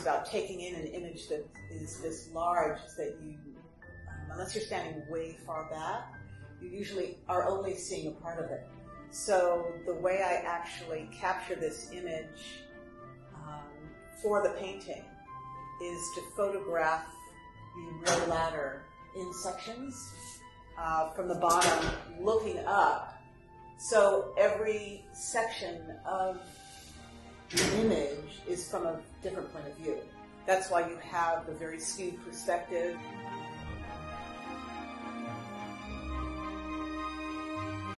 about taking in an image that is this large is that you, unless you're standing way far back, you usually are only seeing a part of it. So the way I actually capture this image for the painting is to photograph the real ladder in sections from the bottom looking up. So every section of the image is from a different point of view. That's why you have the very skewed perspective.